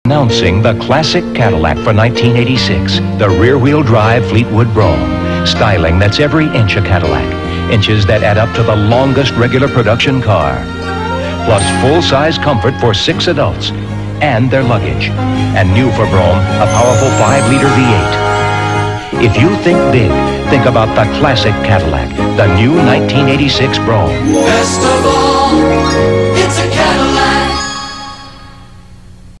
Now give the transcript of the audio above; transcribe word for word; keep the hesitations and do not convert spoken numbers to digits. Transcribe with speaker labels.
Speaker 1: Announcing the classic Cadillac for nineteen eighty-six, the rear-wheel drive Fleetwood Brougham. Styling that's every inch a Cadillac. Inches that add up to the longest regular production car. Plus full-size comfort for six adults and their luggage. And new for Brougham, a powerful five liter V eight. If you think big, think about the classic Cadillac, the new nineteen eighty-six Brougham.
Speaker 2: Best of all.